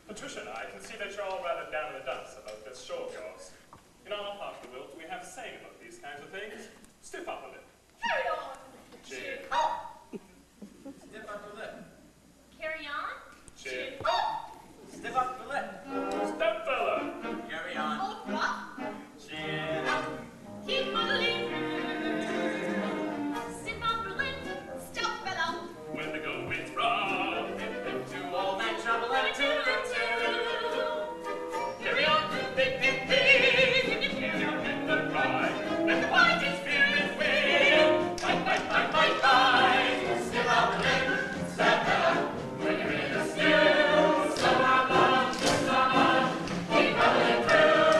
Patricia and I can see that you're all rather down in the dumps about this show of yours. In our part of the world, we have a saying about these kinds of things. Stiff upper lip. Carry on. Cheer. Stiff upper lip. Carry on. Cheer. Stiff upper lip. Step fella. Carry on. Hold rough. Chin. Keep moving. Stiff upper lip. Stop fellow. When the going's rough. To all that trouble and to Carry on. Big, big, big. Carry on in the ride. Let the white is feeling way. Fight, fight, fight, fight, fight. Stiff upper lip. Step fella. When you're in the stew. So hard long. Keep bubbling through.